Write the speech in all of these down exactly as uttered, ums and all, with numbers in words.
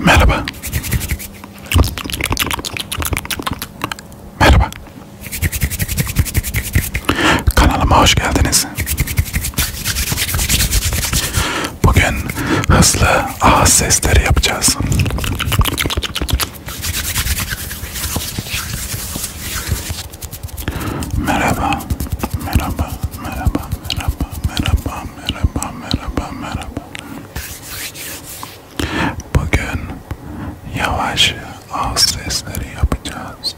Merhaba. Merhaba. Kanalıma hoş geldiniz. Bugün hızlı ağız sesleri yapacağız. Merhaba. Merhaba. Merhaba. Merhaba. Merhaba. Merhaba. Merhaba. Merhaba. Bugün yavaş ağız sesleri yapacağız.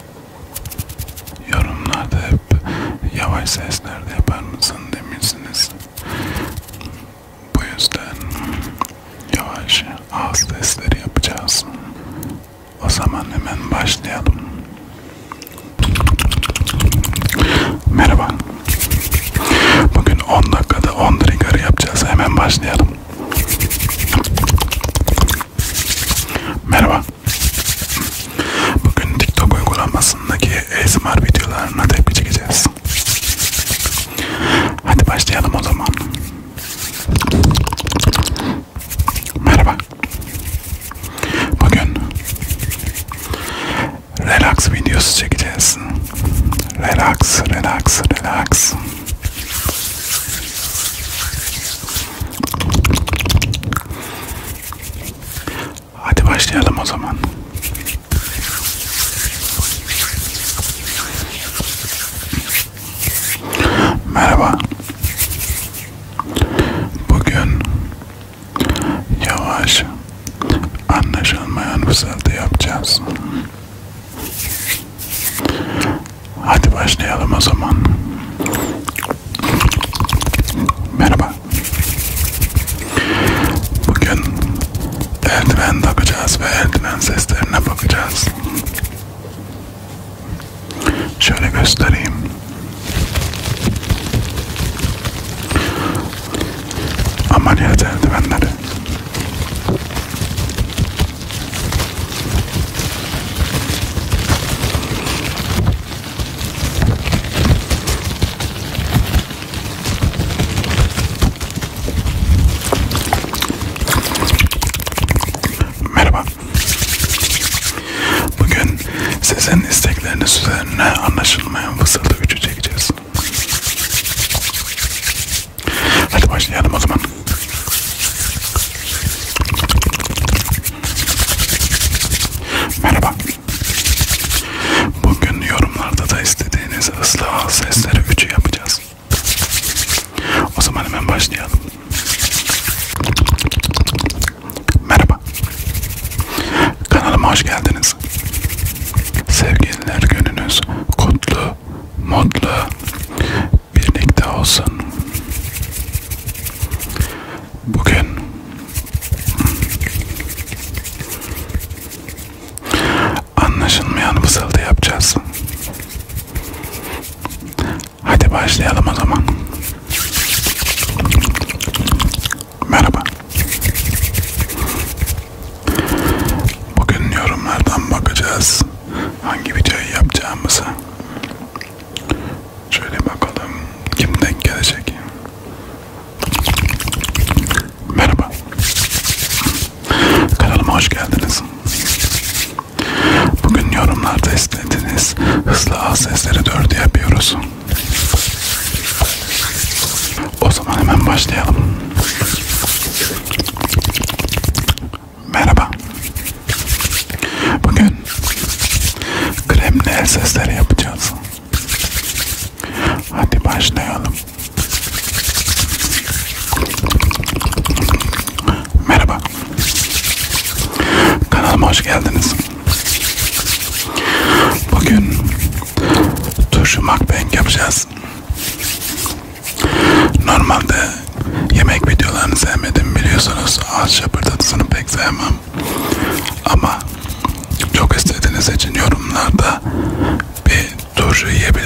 Yorumlarda hep yavaş seslerde yapar mısın demişsiniz. Bu yüzden yavaş ağız sesleri yapacağız. O zaman hemen başlayalım. Merhaba. Bugün on dakikada on trigger yapacağız. Hemen başlayalım. Merhaba. Bugün TikTok uygulamasındaki A S M R videolarına tepki çekeceğiz. Hadi başlayalım o zaman. Merhaba. Bugün relax videosu çekeceğiz. Relax, relax, relax. Hadi başlayalım o zaman. Merhaba. Bugün yavaş, anlaşılmayan fısıltı yapacağız. Hadi başlayalım o zaman. Merhaba. Bugün eldiven takacağız ve eldiven seslerine bakacağız. Şöyle göstereyim. Ameliyat eldivenleri. Merhaba. Bugün sizin istekleriniz üzerine anlaşılmayan fısıltı gücü çekeceğiz. Hadi başlayalım o zaman. Merhaba. Bugün yorumlarda da istediğiniz hızlı ağız sesleri gücü yapacağız. O zaman hemen başlayalım. Merhaba. Kanalıma hoş geldiniz. Sevgililer gününüz kutlu, mutlu, birlikte olsun. Bugün anlaşılmayan fısıltı yapacağız. Hadi başlayalım o zaman. Merhaba. Bugün yorumlardan bakacağız hangi videoyu yapacağımızı. Şöyle bakalım kim denk gelecek. Merhaba. Kanalıma hoş geldiniz. Bugün yorumlarda istediğiniz hızlı ağız sesleri dördü yapıyoruz. O zaman hemen başlayalım. Merhaba. Bugün kremli el sesleri yapacağız. Hadi başlayalım. Merhaba. Kanalıma hoş geldiniz. Bugün turşu mukbang yapacağız. Normalde yemek videolarını sevmedim biliyorsunuz. Ağız şapırdatısını pek sevmem. Ama çok istediğiniz için yorumlarda bir turşu yiyebilirsiniz.